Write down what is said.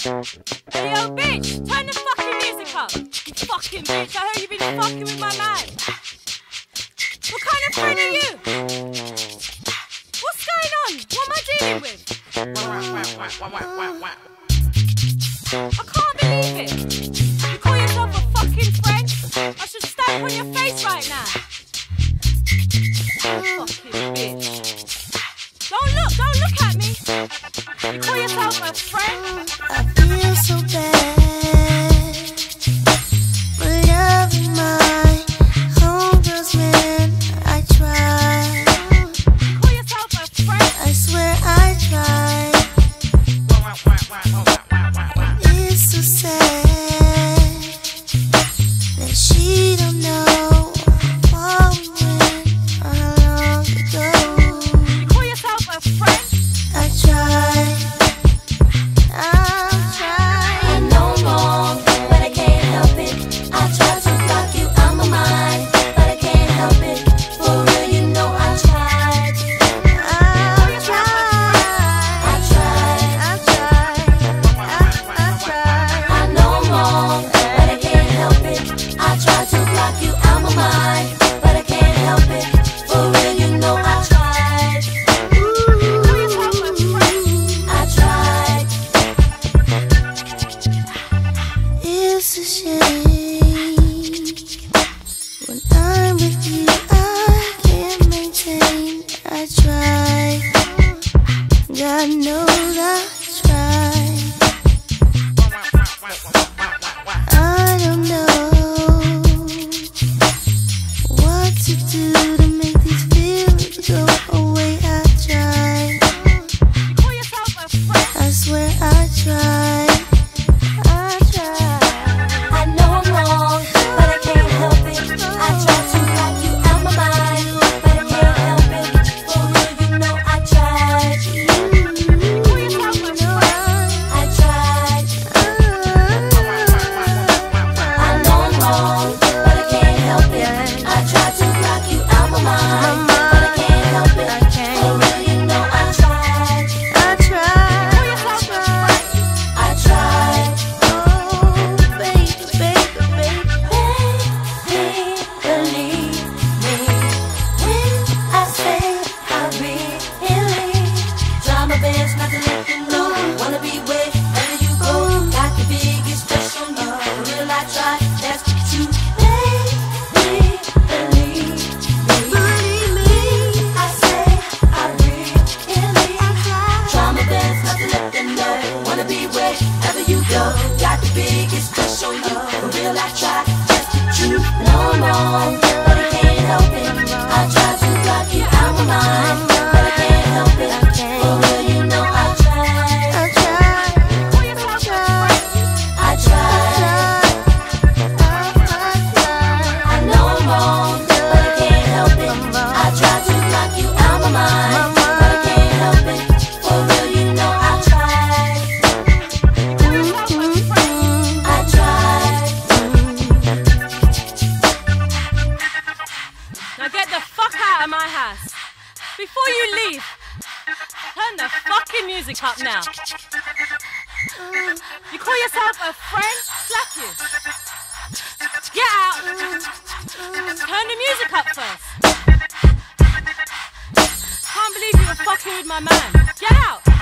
Hey yo, bitch, turn the fucking music up. You fucking bitch, I heard you been fucking with my man. What kind of friend are you? What's going on? What am I dealing with? I can't believe it. You call yourself a fucking friend? I should stamp on your face right now. Fucking bitch. Don't look at me. You call yourself a friend? I feel so bad for loving my homegirls when I try. You call yourself a friend? I swear I try. It's so sad that she don't know how we went long ago. You call yourself a friend? I try. I know I'm wrong, but I can't help it. I try to block you out my mind, but I can't help it. For real, you know I tried. I tried. I know I'm wrong, but I can't help it. I try to block you out my mind, but I can't help it. For real, you know I tried. I tried. It's a shame when I'm with you, I can't maintain. I try, God knows I try. I don't know what to do to make these feelings go away. I try, You call yourself a friend? I swear I try. I know I'm wrong, but I can't help it. I try to block you out my mind, but I can't help it. For real, you know I tried. You call yourself a friend? I tried. I know I'm wrong, but I can't help it. I try to block you out my mind, but I can't help it. For real, you know I tried. I tried. I tried. Oh, baby, baby, baby, believe me when I say I really try my best not to let you know. Wanna be wherever you go. Got the biggest crush on you. For real, I try. That's what you baby, believe me. I say I really try my best not to let them know. Wanna be wherever you go. Got the biggest crush on you. For real, I try. Just the truth. No, no, but I can't help it. I try to block you out my mind, but I can't help it. For real, you know I tried. You call yourself a friend? I tried. I know I'm wrong, but I can't help it. I try to block you out my mind, but I can't help it. For real, you know I tried. I tried. Now get the fuck out of my house. Before you leave, turn the fucking music up now. You call yourself a friend? Slap you. Get out. Turn the music up first. Can't believe you were fucking with my man. Get out.